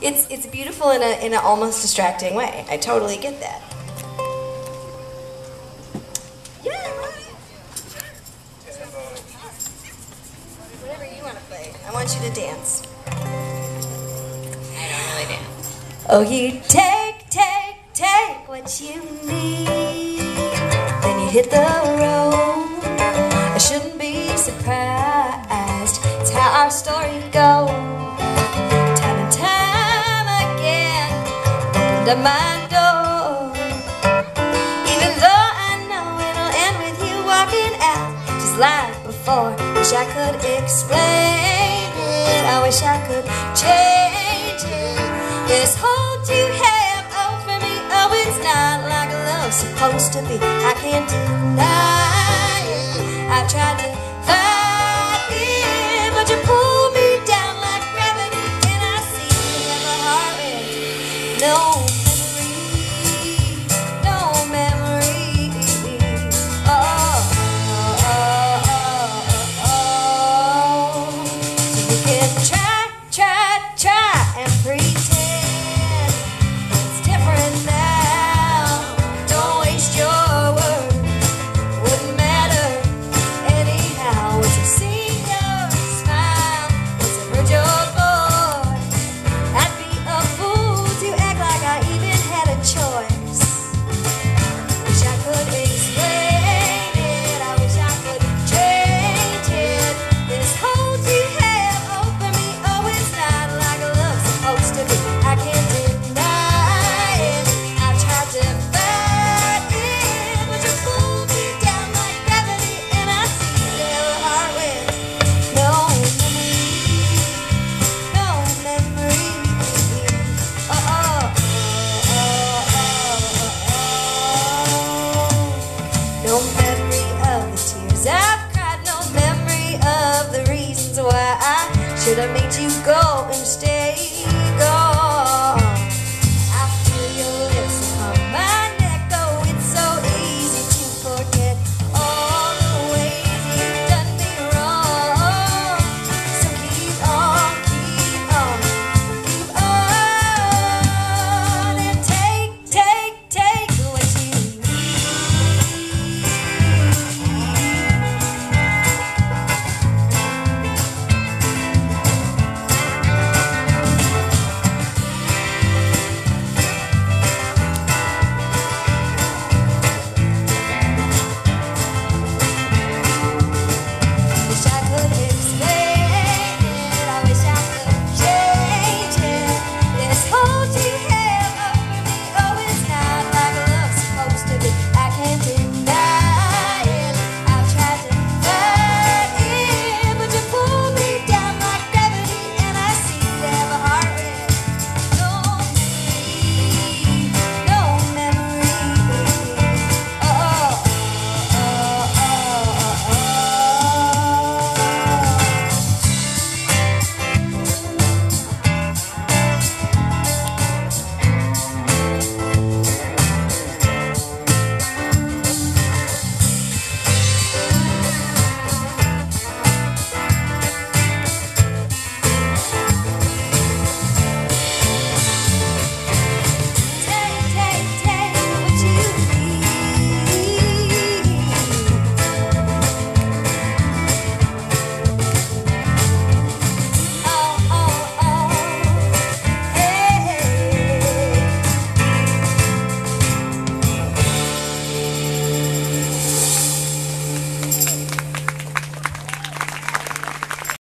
It's beautiful in an almost distracting way. I totally get that. Yeah, whatever you want to play. I want you to dance. I don't really dance. Oh, you take what you need, then you hit the road. I shouldn't be surprised. It's how our story goes. Time and time again, opened up my door. Even though I know it'll end with you walking out, just like before. Wish I could explain it. I wish I could change it. This hold you have over me, oh, it's not like love's supposed to be. I can't deny it. I've tried to fight it, but you pull me down like gravity, and I see you in my heart with no memory, no memory. Oh, oh, oh, oh, oh. So you can try and pretend it's different now. Don't waste your words, wouldn't matter anyhow. Once I've seen your smile, once I've heard your voice, I'd be a fool to act like I even had a choice. Wish I could explain it, I wish I could change it. This hold you have over me, oh, it's not like love's supposed to be. I can't deny it. I've tried to fight it, but you pull me down like gravity, and I see you in my heart with no memory, oh, oh, oh, oh, oh. No memory of the tears I've cried, no memory of the reasons why I should have made you go.